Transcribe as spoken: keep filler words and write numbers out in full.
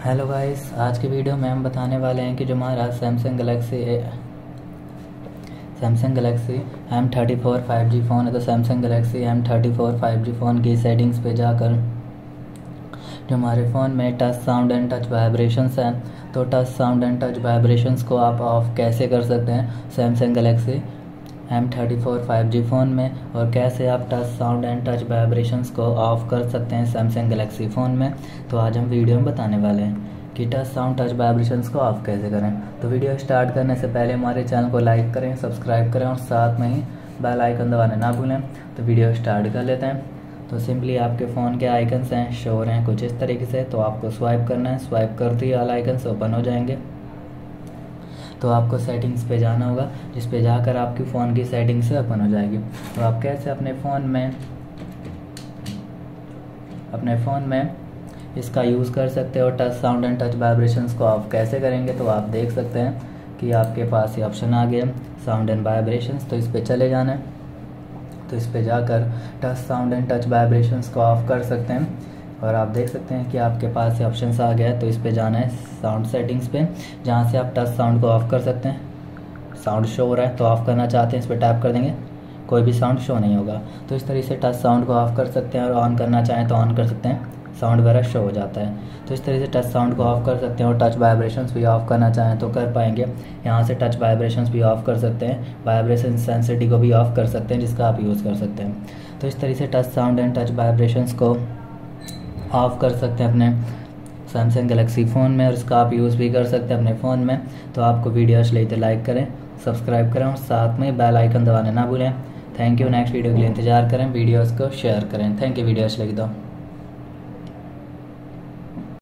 Hello guys, आज की video में हम बताने वाले हैं कि जो हमारा Samsung Galaxy Samsung Galaxy M thirty four five G phone है। तो Samsung Galaxy M thirty four five G phone की सेटिंग्स पे जाकर जो हमारे फ़ोन में touch sound and touch vibrations हैं, तो touch sound and touch vibrations को आप ऑफ कैसे कर सकते हैं Samsung Galaxy M thirty four five G phone में, और कैसे आप touch sound and touch vibrations को ऑफ़ कर सकते हैं सैमसंग गलेक्सी फ़ोन में। तो आज हम वीडियो में बताने वाले हैं कि टच साउंड टच वाइब्रेशंस को ऑफ़ कैसे करें। तो वीडियो स्टार्ट करने से पहले हमारे चैनल को लाइक करें, सब्सक्राइब करें और साथ में ही बेल आइकन दबाना ना भूलें। तो वीडियो स्टार्ट कर लेते हैं। तो सिंपली आपके फ़ोन के आइकन्स हैं, शो हो रहे हैं कुछ इस तरीके से। तो आपको स्वाइप करना है, स्वाइप करते ही ऑल आइकन्स ओपन हो जाएंगे। तो आपको सेटिंग्स पे जाना होगा, जिस पे जाकर आपकी फ़ोन की सेटिंग्स से ओपन हो जाएगी। तो आप कैसे अपने फ़ोन में अपने फ़ोन में इसका यूज़ कर सकते हो, touch sound and touch vibrations को आप कैसे करेंगे। तो आप देख सकते हैं कि आपके पास ये ऑप्शन आ गया साउंड एंड वाइब्रेशंस। तो इस पे चले जाना है। तो इस पे जाकर touch sound and touch vibrations को ऑफ कर सकते हैं, और आप देख सकते हैं कि आपके पास ये ऑप्शन आ गया है। तो इस पे जाना है साउंड सेटिंग्स पे, जहाँ से आप टच साउंड को ऑफ़ कर सकते हैं। साउंड शो हो रहा है तो ऑफ़ करना चाहते हैं, इस पर टैप कर देंगे, कोई भी साउंड शो नहीं होगा। तो इस तरीके से टच साउंड को ऑफ़ कर सकते हैं, और ऑन करना चाहें तो ऑन कर सकते हैं, साउंड वगैरह शो हो जाता है। तो इस तरीके से टच साउंड को ऑफ़ कर सकते हैं, और टच वाइब्रेशंस भी ऑफ़ करना चाहें तो कर पाएंगे। यहाँ से टच वाइब्रेशंस भी ऑफ़ कर सकते हैं, वाइब्रेशन सेंसिटिव को भी ऑफ़ कर सकते हैं, जिसका आप यूज़ कर सकते हैं। तो इस तरीके से touch sound and touch vibrations को ऑफ़ कर सकते हैं अपने सैमसंग गलेक्सी फ़ोन में, और इसका आप यूज़ भी कर सकते हैं अपने फ़ोन में। तो आपको वीडियो अच्छी लगी तो लाइक करें, सब्सक्राइब करें और साथ में बेल आइकन दबाना ना भूलें। Thank you. नेक्स्ट वीडियो के लिए इंतजार करें, वीडियोस को शेयर करें। Thank you. वीडियो अच्छी लगी तो